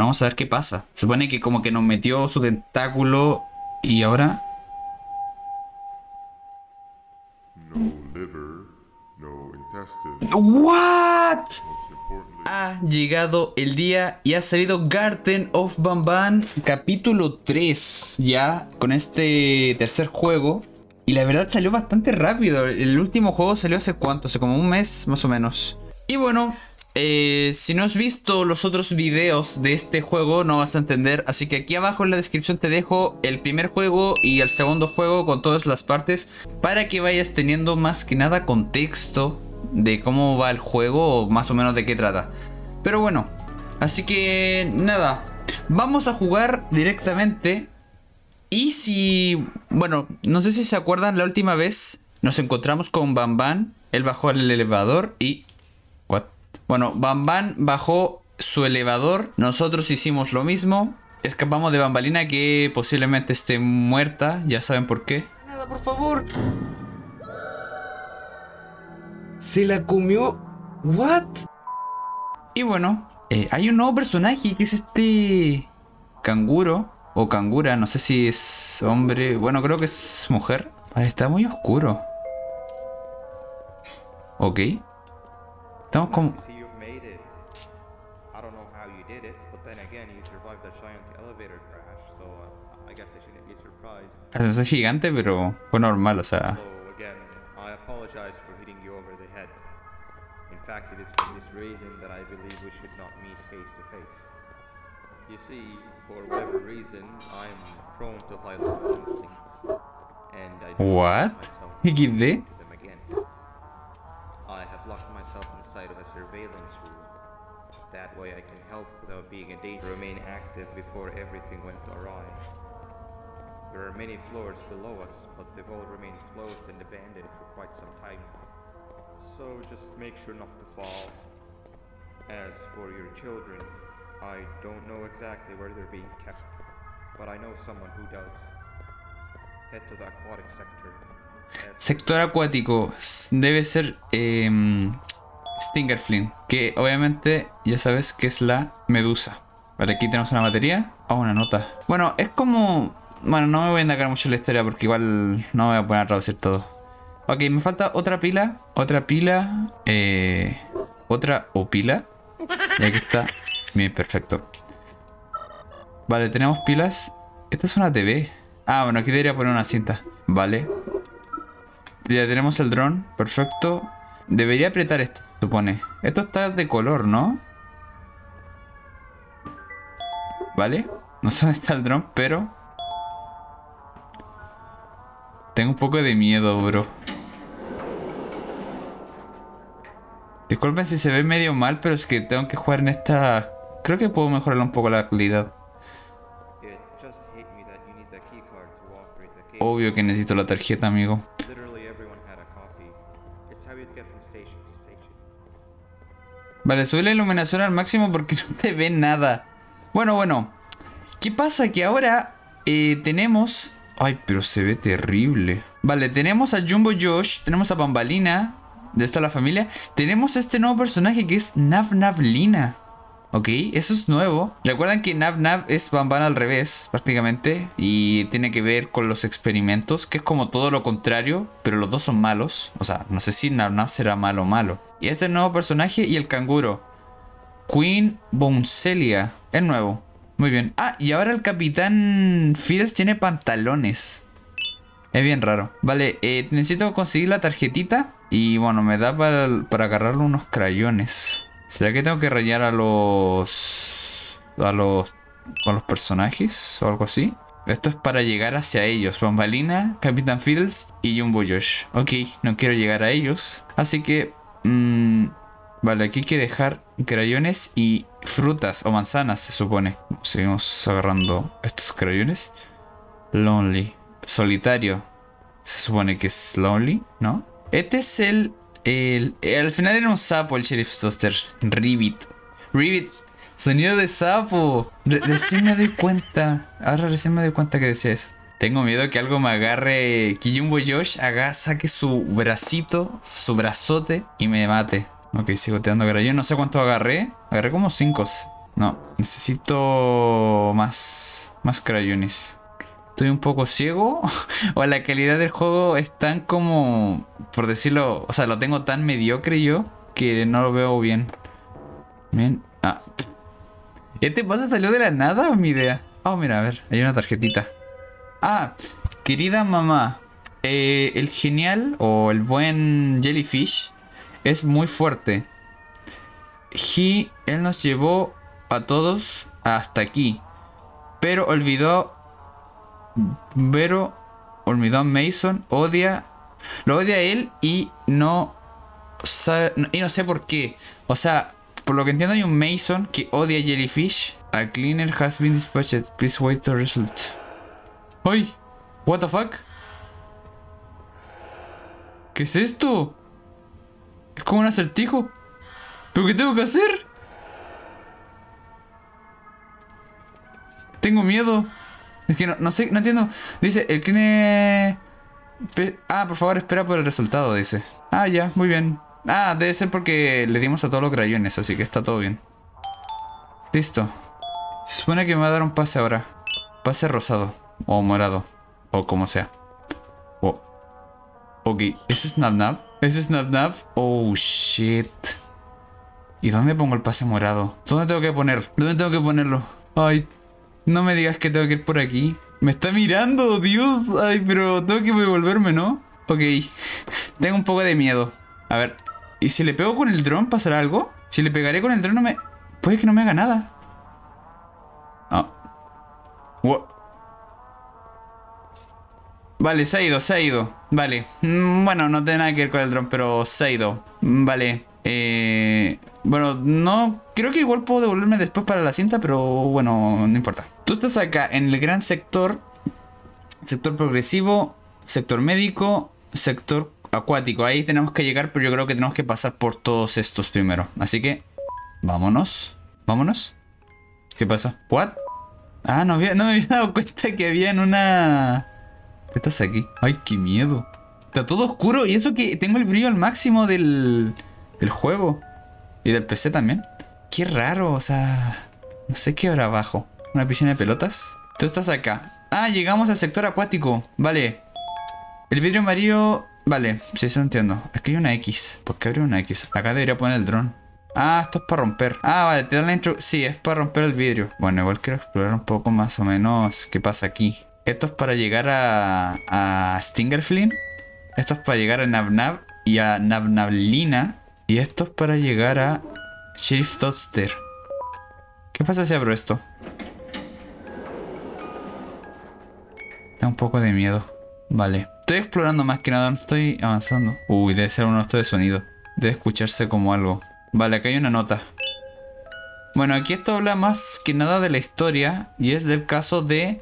Pero vamos a ver qué pasa. Se supone que como que nos metió su tentáculo y ahora... No liver, no intestine. ¿What? Most importantly, Ha llegado el día y ha salido Garden of Banban capítulo 3 ya con este tercer juego. Y la verdad salió bastante rápido. El último juego salió hace cuánto, hace como un mes más o menos. Y bueno, si no has visto los otros videos de este juego no vas a entender. Así que aquí abajo en la descripción te dejo el primer juego y el segundo juego con todas las partes, para que vayas teniendo más que nada contexto de cómo va el juego o más o menos de qué trata. Pero bueno, así que nada, vamos a jugar directamente. Y si, bueno, no sé si se acuerdan, la última vez nos encontramos con Banban. Él bajó al elevador y... ¿What? Bueno, Banban bajó su elevador, nosotros hicimos lo mismo. Escapamos de Bambalina, que posiblemente esté muerta, ya saben por qué. Nada, por favor. Se la comió. What? Y bueno, hay un nuevo personaje que es este canguro o cangura, no sé si es hombre, bueno, creo que es mujer. Vale, está muy oscuro. Ok. Estamos como... See, you've made it. I don't know how you did it, but then again, you survived that giant elevator crash, so I guess I shouldn't be surprised. Es gigante, pero fue normal, o sea... So again, I apologize for hitting you over the head. In fact, it is for this reason that I believe we should not meet face to face. You see, for whatever reason, I'm prone to violent instincts, and I don't What? myself XD? to them again. I have locked myself inside of a surveillance room. That way I can help without being in danger. Remain active before everything went awry. There are many floors below us, but they've all remained closed and abandoned for quite some time now. So just make sure not to fall. As for your children, I don't know exactly where they're being kept, but I know someone who does. Head to the aquatic sector. Sector acuático debe ser Stingerflynn, que obviamente ya sabes que es la medusa. Vale, aquí tenemos una batería. Ah, una nota. Bueno, es como... Bueno, no me voy a indagar mucho en la historia porque igual no me voy a poner a traducir todo. Ok, me falta otra pila. Otra pila. Otra o pila. Y aquí está. Bien, perfecto. Vale, tenemos pilas. Esta es una TV. Ah, bueno, aquí debería poner una cinta. Vale. Ya tenemos el dron. Perfecto. Debería apretar esto, supone. Esto está de color, ¿no? Vale. No sé dónde está el dron, pero... Tengo un poco de miedo, bro. Disculpen si se ve medio mal, pero es que tengo que jugar en esta... Creo que puedo mejorarle un poco la calidad. It just hit me that you need the key card to operate the cable. Obvio que necesito la tarjeta, amigo. Literally everyone had a copy. It's how you'd get from station to station. Vale, sube la iluminación al máximo porque no se ve nada. Bueno. ¿Qué pasa? Que ahora tenemos... Ay, pero se ve terrible. Vale, tenemos a Jumbo Josh, tenemos a Bambalina, de esta la familia. Tenemos este nuevo personaje que es Nav Navlina. Ok, eso es nuevo. Recuerdan que Nav Nav es Banban al revés, prácticamente. Y tiene que ver con los experimentos, que es como todo lo contrario, pero los dos son malos. O sea, no sé si Nav Nav será malo o malo. Y este nuevo personaje y el canguro. Queen Bouncelia, es nuevo. Muy bien. Ah, y ahora el Capitán Fiddles tiene pantalones. Es bien raro. Vale, necesito conseguir la tarjetita. Y bueno, me da para agarrarle unos crayones. ¿Será que tengo que rayar a los personajes o algo así? Esto es para llegar hacia ellos. Bambalina, Capitán Fiddles y Jumbo Josh. Ok, no quiero llegar a ellos. Así que... vale, aquí hay que dejar crayones y frutas o manzanas, se supone. Seguimos agarrando estos crayones. Lonely. Solitario. Se supone que es Lonely, ¿no? Este es al final era un sapo el Sheriff Toaster. Ribbit. Sonido de sapo. Recién me doy cuenta. Ahora recién me doy cuenta que decía eso. Tengo miedo que algo me agarre. Que Jumbo Josh saque su bracito, su brazote y me mate. Ok, sigo tirando crayones. No sé cuánto agarré. Agarré como 5. No, necesito más crayones. Estoy un poco ciego. O la calidad del juego es tan como, por decirlo, o sea, lo tengo tan mediocre yo que no lo veo bien. Bien. Ah. ¿Este pasa salió de la nada o mi idea? Oh, mira, a ver, hay una tarjetita. Ah, querida mamá, el genial o el buen Jellyfish es muy fuerte. Él nos llevó a todos hasta aquí, pero olvidó a Mason, lo odia a él y no sé por qué. O sea, por lo que entiendo hay un Mason que odia a Jellyfish. A cleaner has been dispatched. Please wait the result. ¡Ay! What the fuck? ¿Qué es esto? Es como un acertijo. ¿Pero qué tengo que hacer? Tengo miedo. Es que no sé, no entiendo. Dice, el cleaner... por favor, espera por el resultado, dice. Ah, ya, muy bien. Ah, debe ser porque le dimos a todos los crayones, así que está todo bien. Listo. Se supone que me va a dar un pase ahora. Pase rosado. O morado. O como sea. Oh. Ok. ¿Ese es Nab-Nab? ¿Ese es Nab-Nab? Oh, shit. ¿Y dónde pongo el pase morado? ¿Dónde tengo que poner? ¿Dónde tengo que ponerlo? Ay, no me digas que tengo que ir por aquí. Me está mirando, Dios. Ay, pero tengo que devolverme, ¿no? Ok. Tengo un poco de miedo. A ver. ¿Y si le pego con el dron pasará algo? Si le pegaré con el dron no me... Puede que no me haga nada. Ah. Wow. Vale, se ha ido. Vale. Bueno, no tiene nada que ver con el dron, pero se ha ido. Vale. Bueno, no... Creo que igual puedo devolverme después para la cinta, pero bueno, no importa. Tú estás acá en el gran sector. Sector progresivo, sector médico, sector acuático. Ahí tenemos que llegar, pero yo creo que tenemos que pasar por todos estos primero. Así que... Vámonos. Vámonos. ¿Qué pasa? ¿What? Ah, no me había dado cuenta que había en una... ¿Qué estás aquí? Ay, qué miedo. Está todo oscuro y eso que tengo el brillo al máximo del juego. Y del PC también. Qué raro, o sea... No sé qué habrá abajo. ¿Una piscina de pelotas? Tú estás acá. Ah, llegamos al sector acuático. Vale. El vidrio amarillo... Vale, sí, eso entiendo. Aquí hay una X. ¿Por qué habría una X? Acá debería poner el dron. Ah, esto es para romper. Ah, vale, te dan la intro... Sí, es para romper el vidrio. Bueno, igual quiero explorar un poco más o menos qué pasa aquí. Esto es para llegar a Stingerflynn. Esto es para llegar a Nab-Nab y a Nab-Nablina. Y esto es para llegar a Sheriff Toadster. ¿Qué pasa si abro esto? Tengo un poco de miedo. Vale. Estoy explorando más que nada, no estoy avanzando. Uy, debe ser uno de estos de sonido. Debe escucharse como algo. Vale, acá hay una nota. Bueno, aquí esto habla más que nada de la historia. Y es del caso de...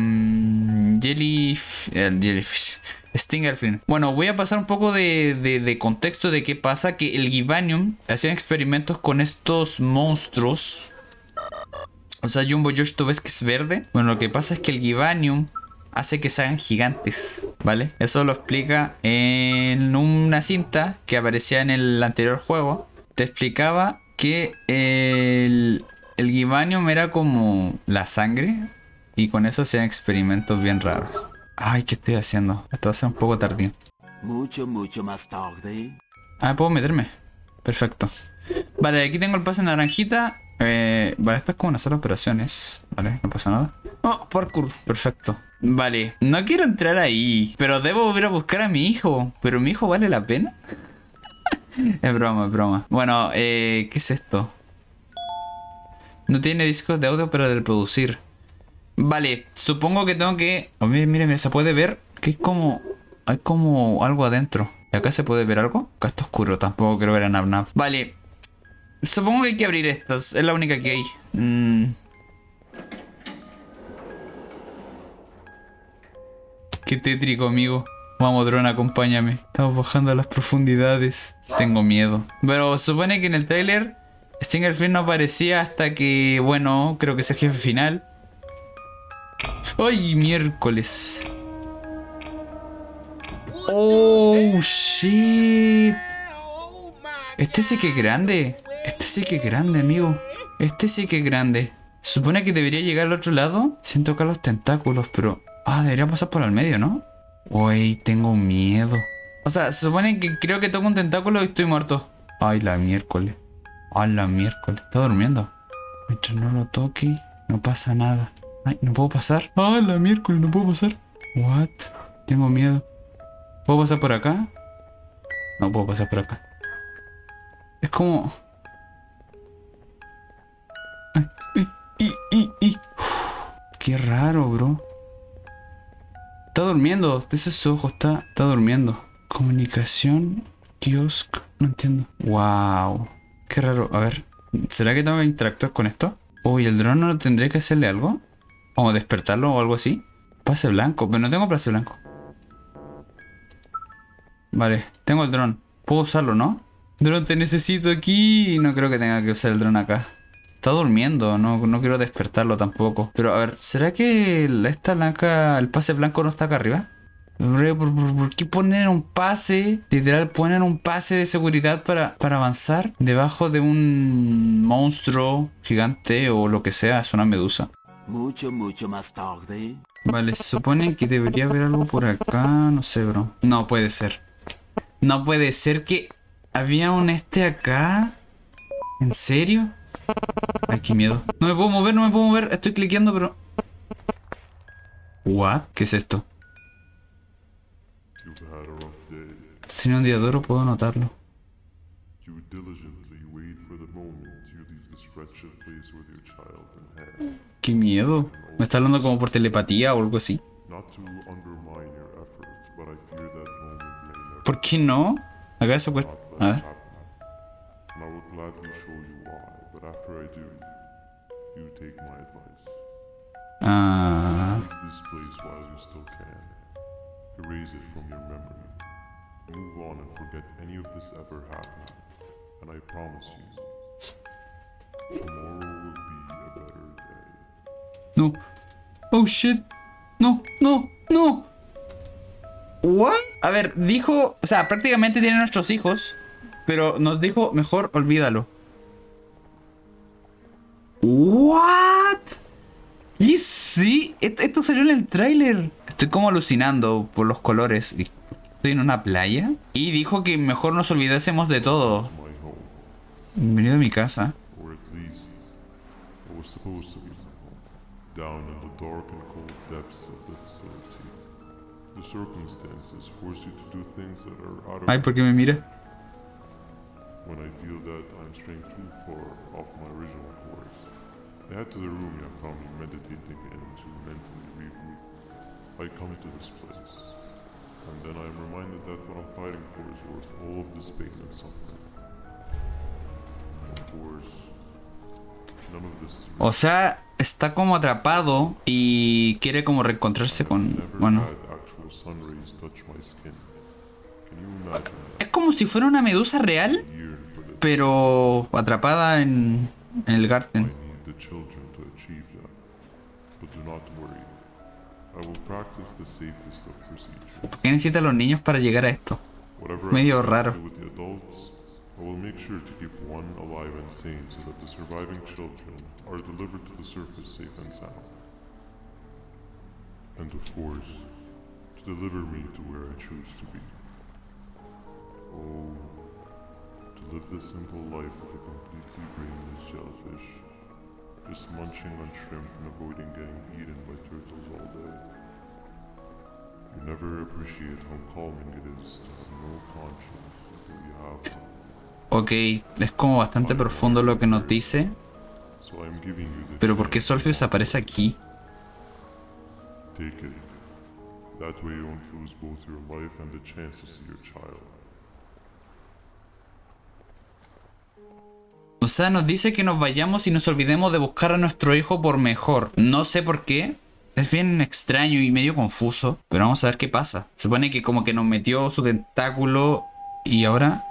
Jellyfish. Stingerflynn. Bueno, voy a pasar un poco de contexto de qué pasa. Que el Givanium hacían experimentos con estos monstruos. O sea, Jumbo Josh, tú ves que es verde. Bueno, lo que pasa es que el Givanium hace que se hagan gigantes, ¿vale? Eso lo explica en una cinta que aparecía en el anterior juego. Te explicaba que el Givanium era como la sangre. Y con eso hacían experimentos bien raros. Ay, ¿qué estoy haciendo? Esto va a ser un poco tardío. Mucho más tarde. Ah, ¿puedo meterme? Perfecto. Vale, aquí tengo el pase naranjita. Vale, esto es como una sala de operaciones. Vale, no pasa nada. Oh, parkour. Perfecto. Vale, no quiero entrar ahí. Pero debo ir a buscar a mi hijo. ¿Pero mi hijo vale la pena? Es broma, es broma. Bueno, ¿qué es esto? No tiene discos de audio para reproducir. Vale, supongo que tengo que... Oh, miren, se puede ver que es como... Hay como algo adentro. ¿Y acá se puede ver algo? Acá está oscuro, tampoco quiero ver a Nab-Nab. Vale. Supongo que hay que abrir estas. Es la única que hay. Qué tétrico, amigo. Vamos, dron, acompáñame. Estamos bajando a las profundidades. Tengo miedo. Pero supone que en el tráiler Stingerflynn no aparecía hasta que... Bueno, creo que es el jefe final. ¡Ay, miércoles! ¡Oh, shit! Este sí que es grande. Este sí que es grande, amigo. Este sí que es grande. Se supone que debería llegar al otro lado sin tocar los tentáculos, pero... Ah, debería pasar por el medio, ¿no? Uy, tengo miedo. O sea, se supone que creo que toco un tentáculo y estoy muerto. Ay, la miércoles. Ay, la miércoles. Está durmiendo. Mientras no lo toque, no pasa nada. Ay, no puedo pasar. Ay, la miércoles, no puedo pasar. What? Tengo miedo. ¿Puedo pasar por acá? No puedo pasar por acá. Es como... Qué raro, bro. Está durmiendo. Desde sus ojos está durmiendo. Comunicación. Kiosk. No entiendo. Wow. Qué raro. A ver. ¿Será que tengo que interactuar con esto? Uy, ¿el dron no tendré que hacerle algo? ¿O despertarlo o algo así? Pase blanco. Pero no tengo pase blanco. Vale. Tengo el dron. Puedo usarlo, ¿no? Dron, te necesito aquí. No creo que tenga que usar el dron acá. Está durmiendo, no quiero despertarlo tampoco. Pero a ver, ¿será que esta blanca, el pase blanco no está acá arriba? ¿Por qué poner un pase? Literal, ponen un pase de seguridad para avanzar debajo de un monstruo gigante o lo que sea. Es una medusa. Mucho más tarde. Vale, se supone que debería haber algo por acá. No sé, bro. No puede ser. No puede ser que había un acá. ¿En serio? Ay, qué miedo. No me puedo mover, no me puedo mover. Estoy cliqueando, pero... ¿What? ¿Qué es esto? You've had a rough day. Si no un día duro, puedo notarlo. You diligently wait for the moment you leave this wretched place with your child in hand. Qué miedo. Me está hablando como por telepatía o algo así. Not to undermine your efforts, but I fear that moment may never ¿Por qué no? Acá se puede... A ver. happen. And I will gladly show you why, but after I do, you take my advice. Ah... Leave this place while you still can. Erase it from your memory. Move on and forget any of this ever happened. And I promise you, tomorrow will be a better day. No. Oh, shit. No, no, no. ¿What? A ver, dijo... O sea, prácticamente tiene nuestros hijos. Pero nos dijo, mejor olvídalo. ¿What? Y sí, esto salió en el tráiler. Estoy como alucinando por los colores. Estoy en una playa. Y dijo que mejor nos olvidásemos de todo. My home, Bienvenido a mi casa. or at least it was supposed to be my home, down in the dark and cold depths of the facility. The circumstances force you to do things that are out of Ay, ¿por qué me mira? when I feel that I'm straying too far off my original course. I head to the room you have found me meditating in to mentally regroup. I come into this place, and then I am reminded that what I'm fighting for is worth all of this pain and suffering. Of course, none of this is real. O sea, está como atrapado y quiere como reencontrarse con... Never Bueno, had actual sun rays touch my skin. Can you imagine es como si fuera una medusa real, that yearn for the pero atrapada en el I garden. need the children to achieve that. But do not worry. I will practice the safest of procedures. ¿Por qué necesitan los niños para llegar a esto? Whatever Medio I decide raro. to do with the adults, I will make sure to keep one alive and sane so that the surviving children are delivered to the surface safe and sound. And of course, to deliver me to where I choose to be. Oh, to live the simple life of a completely brainless jellyfish, just munching on shrimp and avoiding getting eaten by turtles all day. You never appreciate how calming it is to have no conscience until you have one. Ok, es como bastante profundo lo que nos dice. So I am giving you the Pero ¿por qué chance. Solfius aparece aquí? Take it. That way you won't lose both your life and the chance to see your child. O sea, nos dice que nos vayamos y nos olvidemos de buscar a nuestro hijo por mejor. No sé por qué. Es bien extraño y medio confuso. Pero vamos a ver qué pasa. Se supone que como que nos metió su tentáculo y ahora...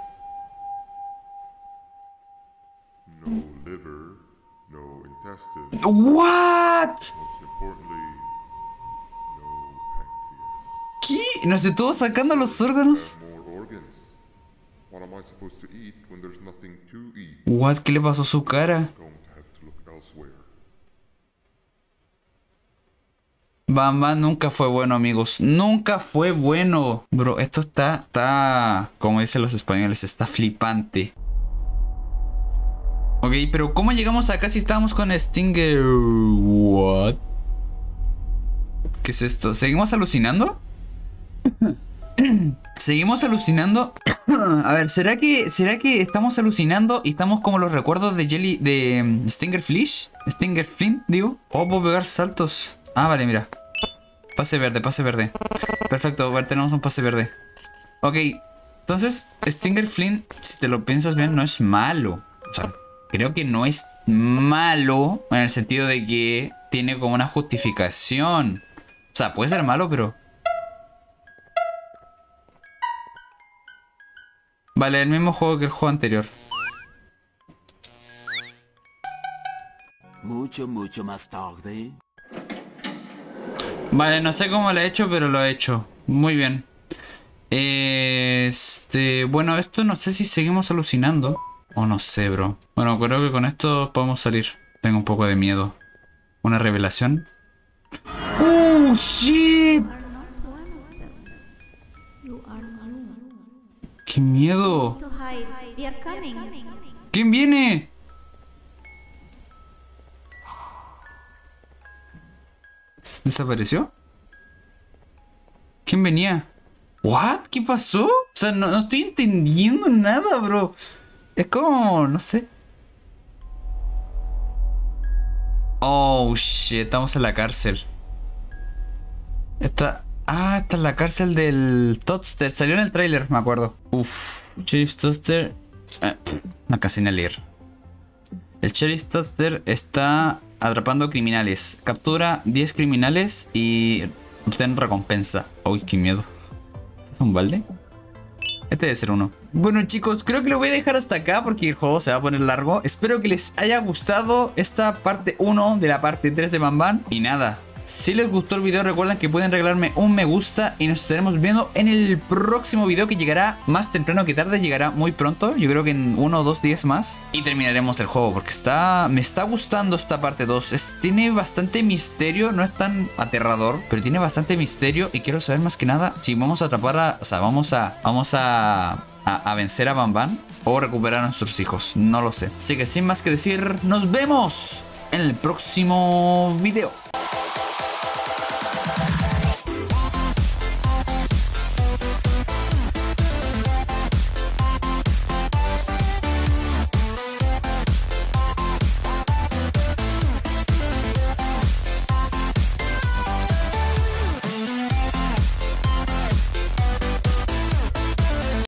No liver, no intestine, ¿What? most importantly, no pancreas. ¿Qué? ¿Nos estuvo sacando los órganos? More organs. What am I supposed to eat when there's nothing to eat? ¿What? ¿Qué le pasó a su cara? Going to have to Bam Bam nunca fue bueno, amigos. Nunca fue bueno. Bro, esto está, como dicen los españoles, está flipante. Ok, pero ¿cómo llegamos acá si estábamos con Stinger? What? ¿Qué es esto? ¿Seguimos alucinando? ¿Seguimos alucinando? A ver, ¿será que estamos alucinando y estamos como los recuerdos de Jelly, de Stinger Flish? Stinger Flint, digo. Oh, puedo pegar saltos. Ah, vale, mira. Pase verde, pase verde. Perfecto, a ver, tenemos un pase verde. Ok, entonces Stinger Flint, si te lo piensas bien, no es malo. O sea, creo que no es malo en el sentido de que tiene como una justificación. O sea, puede ser malo, pero... Vale, el mismo juego que el juego anterior. Mucho más tarde. Vale, no sé cómo lo he hecho, pero lo he hecho. Muy bien. Bueno, esto no sé si seguimos alucinando. O no sé, bro. Bueno, creo que con esto podemos salir. Tengo un poco de miedo. ¿Una revelación? ¡Oh, shit! ¡Qué miedo! To hide. They are coming. ¿Quién viene? ¿Desapareció? ¿Quién venía? ¿What? ¿Qué pasó? O sea, no estoy entendiendo nada, bro. Es como... no sé. Oh, shit. Estamos en la cárcel. Esta es la cárcel del Toadster. Salió en el tráiler, me acuerdo. Uff. Sheriff Toadster... no, casi ni leer. El Sheriff Toadster está atrapando criminales. Captura 10 criminales y obtén recompensa. Uy, qué miedo. ¿Este es un balde? Este debe ser uno. Bueno, chicos, creo que lo voy a dejar hasta acá porque el juego se va a poner largo. Espero que les haya gustado esta parte 1 de la parte 3 de Bam Bam. Y nada, si les gustó el video, recuerden que pueden regalarme un me gusta y nos estaremos viendo en el próximo video, que llegará más temprano que tarde, llegará muy pronto. Yo creo que en 1 o 2 días más. Y terminaremos el juego porque me está gustando esta parte 2. Tiene bastante misterio, no es tan aterrador, pero tiene bastante misterio y quiero saber más que nada si vamos a atrapar o sea, vamos a vencer a Bam Bam o recuperar a nuestros hijos. No lo sé. Así que sin más que decir, nos vemos en el próximo video.